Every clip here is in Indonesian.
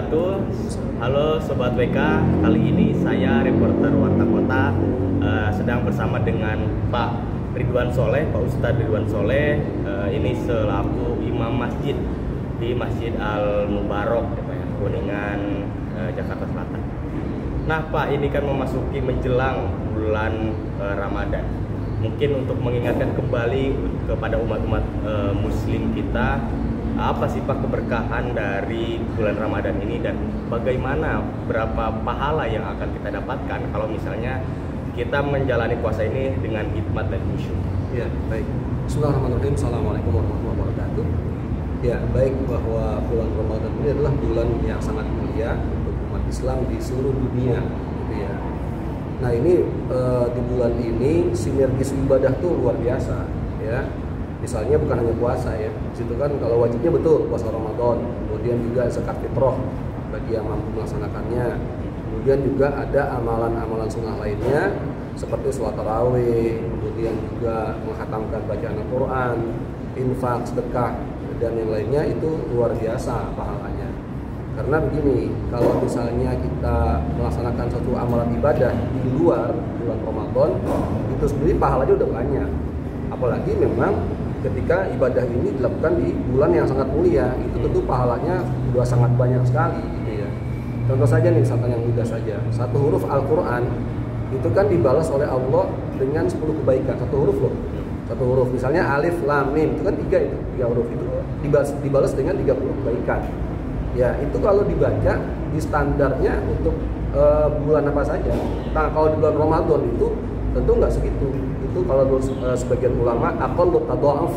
wabarakatuh. Halo Sobat WK, kali ini saya reporter Warta Kota sedang bersama dengan Pak Ridwan Soleh, Pak Ustadz Ridwan Soleh. Ini selaku imam masjid di Masjid Al-Mubarok, Kuningan, Jakarta Selatan. Nah Pak, ini kan memasuki menjelang bulan Ramadan. Mungkin untuk mengingatkan kembali kepada umat-umat muslim kita, apa sih Pak keberkahan dari bulan Ramadan ini dan bagaimana berapa pahala yang akan kita dapatkan kalau misalnya kita menjalani puasa ini dengan hikmat dan khusyuk? Ya, baik. Bismillahirrahmanirrahim. Assalamualaikum warahmatullahi wabarakatuh. Ya, baik, bahwa bulan Ramadan ini adalah bulan yang sangat mulia untuk umat Islam di seluruh dunia, gitu ya. Nah, ini di bulan ini sinergis ibadah tuh luar biasa, ya. Misalnya bukan hanya puasa ya, situ kan kalau wajibnya betul puasa Ramadan, kemudian juga zakat fitrah bagi yang mampu melaksanakannya, kemudian juga ada amalan-amalan sunnah lainnya seperti sholat tarawih, kemudian juga menghatamkan bacaan Al-Quran, infak, sedekah dan yang lainnya, itu luar biasa pahalanya. Karena begini, kalau misalnya kita melaksanakan suatu amalan ibadah di luar bulan Ramadan, itu sendiri pahalanya udah banyak. Apalagi memang ketika ibadah ini dilakukan di bulan yang sangat mulia, itu tentu pahalanya sudah sangat banyak sekali, gitu ya. Contoh saja nih, misalkan yang mudah saja, satu huruf Al-Quran itu kan dibalas oleh Allah dengan 10 kebaikan, satu huruf loh, satu huruf. Misalnya alif, lam, mim, itu kan tiga huruf itu dibalas dengan 30 kebaikan. Ya, itu kalau dibaca di standarnya untuk bulan apa saja. Nah, kalau di bulan Ramadan itu tentu nggak segitu. Itu kalau sebagian ulama aqallu tadha'af,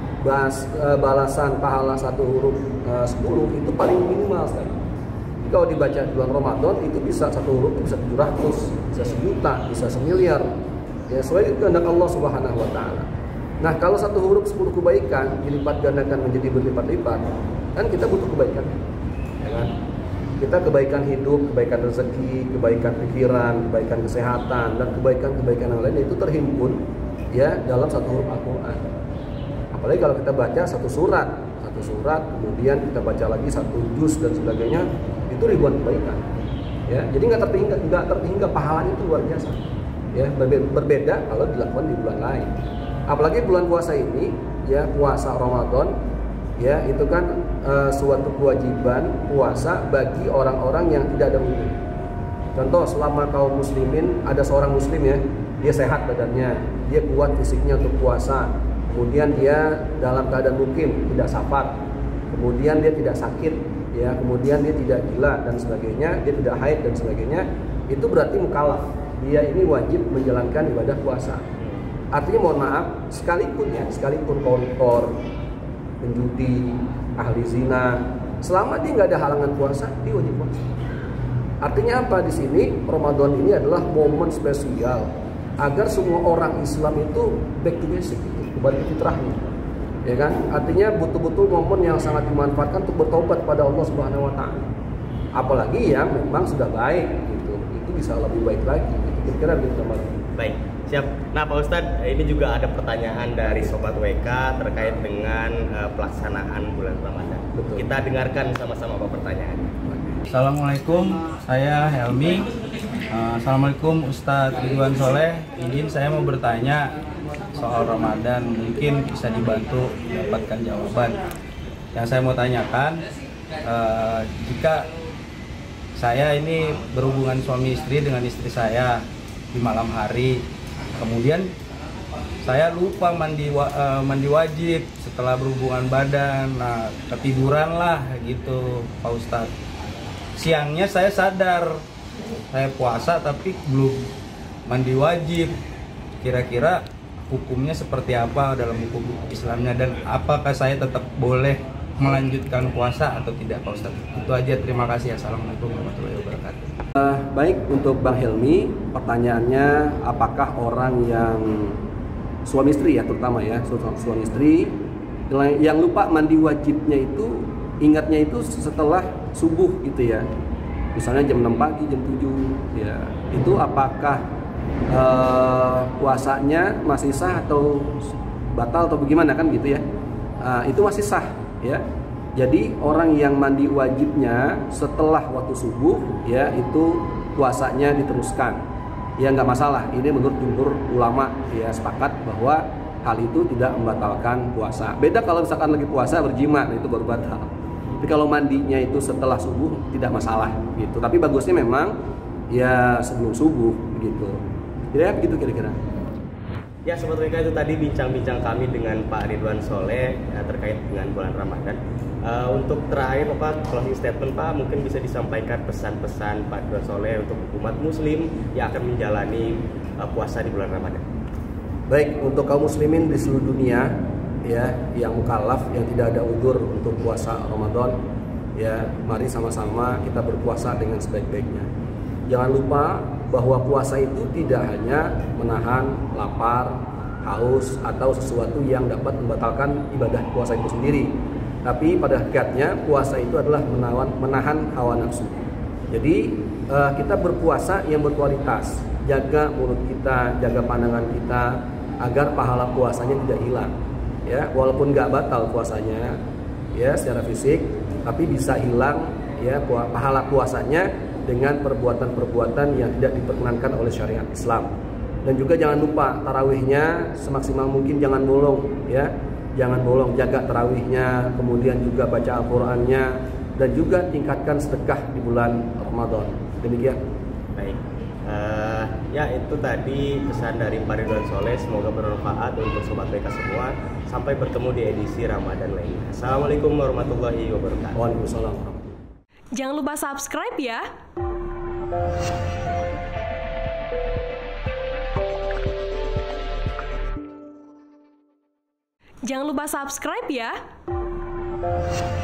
balasan pahala satu huruf 10 itu paling minimal sekali. Kalau dibaca di bulan Ramadan itu bisa satu huruf bisa 700, bisa 1 juta, bisa 1 miliar. Ya, sesuai kehendak Allah Subhanahu wa taala. Nah, kalau satu huruf 10 kebaikan dilipat gandakan menjadi berlipat-lipat, kan kita butuh kebaikan. Ya kan? Kita kebaikan hidup, kebaikan rezeki, kebaikan pikiran, kebaikan kesehatan, dan kebaikan-kebaikan yang lainnya itu terhimpun ya dalam satu huruf Al-Quran. Apalagi kalau kita baca satu surat, kemudian kita baca lagi satu juz dan sebagainya, itu ribuan kebaikan. Ya, jadi nggak terhingga pahalanya itu luar biasa. Ya, berbeda kalau dilakukan di bulan lain. Apalagi bulan puasa ini, ya puasa Ramadan, ya itu kan suatu kewajiban puasa bagi orang-orang yang tidak ada uzur. Contoh, selama kaum muslimin ada seorang muslim ya, dia sehat badannya, dia kuat fisiknya untuk puasa, kemudian dia dalam keadaan mukim, tidak safar, kemudian dia tidak sakit, ya kemudian dia tidak gila dan sebagainya, dia tidak haid dan sebagainya, itu berarti mukallaf. Dia ini wajib menjalankan ibadah puasa. Artinya mohon maaf, sekalipun koruptor, penjudi, ahli zina, selama dia nggak ada halangan puasa, dia wajib puasa. Artinya apa di sini? Ramadan ini adalah momen spesial agar semua orang Islam itu back to basic, kembali ke fitrahnya, ya kan? Artinya betul-betul momen yang sangat dimanfaatkan untuk bertobat pada Allah Subhanahu Wa Taala. Apalagi yang memang sudah baik, gitu, itu bisa lebih baik lagi. Kira-kira begitu kembali. Baik. Siap. Nah Pak Ustadz, ini juga ada pertanyaan dari Sobat WK terkait dengan pelaksanaan bulan Ramadan. Betul. Kita dengarkan sama-sama Pak pertanyaannya. Assalamualaikum, saya Helmi. Assalamualaikum Ustadz Ridwan Soleh. Izin saya mau bertanya soal Ramadan, mungkin bisa dibantu mendapatkan jawaban. Yang saya mau tanyakan, jika saya ini berhubungan suami istri dengan istri saya di malam hari, kemudian saya lupa mandi wajib setelah berhubungan badan, nah ketiduran lah gitu Pak Ustadz. Siangnya saya sadar saya puasa tapi belum mandi wajib. Kira-kira hukumnya seperti apa dalam hukum Islamnya, dan apakah saya tetap boleh melanjutkan puasa atau tidak Pak Ustadz? Itu aja, terima kasih. Assalamualaikum warahmatullahi wabarakatuh. Baik, untuk Bang Helmi, pertanyaannya apakah orang yang suami istri ya, terutama ya suami istri yang lupa mandi wajibnya itu, ingatnya itu setelah subuh gitu ya, misalnya jam 6 pagi, jam 7 ya, itu apakah puasanya masih sah atau batal atau bagaimana kan gitu ya? Itu masih sah ya. Jadi orang yang mandi wajibnya setelah waktu subuh ya itu puasanya diteruskan. Ya nggak masalah. Ini menurut jumhur ulama ya sepakat bahwa hal itu tidak membatalkan puasa. Beda kalau misalkan lagi puasa berjima, itu baru batal. Tapi kalau mandinya itu setelah subuh tidak masalah gitu. Tapi bagusnya memang ya sebelum subuh begitu. Ya begitu kira-kira. Ya Sobat WK, itu tadi bincang-bincang kami dengan Pak Ridwan Soleh ya, terkait dengan bulan Ramadan. Untuk terakhir Pak, closing statement Pak, mungkin bisa disampaikan pesan-pesan Pak Ridwan Soleh untuk umat muslim yang akan menjalani puasa di bulan Ramadan. Baik, untuk kaum muslimin di seluruh dunia ya yang mukallaf, yang tidak ada udzur untuk puasa Ramadan, ya mari sama-sama kita berpuasa dengan sebaik-baiknya. Jangan lupa bahwa puasa itu tidak hanya menahan lapar, haus, atau sesuatu yang dapat membatalkan ibadah puasa itu sendiri. Tapi pada hakikatnya puasa itu adalah menahan hawa nafsu. Jadi kita berpuasa yang berkualitas, jaga mulut kita, jaga pandangan kita, agar pahala puasanya tidak hilang. Ya, walaupun nggak batal puasanya, ya secara fisik, tapi bisa hilang ya pahala puasanya dengan perbuatan-perbuatan yang tidak diperkenankan oleh syariat Islam. Dan juga jangan lupa tarawihnya semaksimal mungkin jangan bolong ya. Jangan bolong, jaga tarawihnya, kemudian juga baca Al-Qur'annya, dan juga tingkatkan sedekah di bulan Ramadan. Demikian. Baik. Ya itu tadi pesan dari Pak Ridwan Soleh, semoga bermanfaat untuk Sobat BK semua. Sampai bertemu di edisi Ramadan lainnya. Assalamualaikum warahmatullahi wabarakatuh. Waalaikumsalam. Jangan lupa subscribe ya. Jangan lupa subscribe ya.